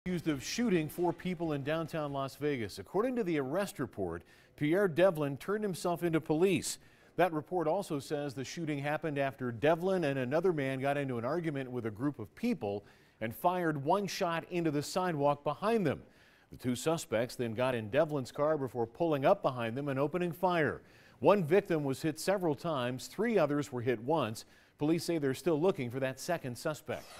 Accused of shooting 4 people in downtown Las Vegas. According to the arrest report, Pierre Devlin turned himself into police. That report also says the shooting happened after Devlin and another man got into an argument with a group of people and fired one shot into the sidewalk behind them. The 2 suspects then got in Devlin's car before pulling up behind them and opening fire. One victim was hit several times. 3 others were hit once. Police say they're still looking for that second suspect.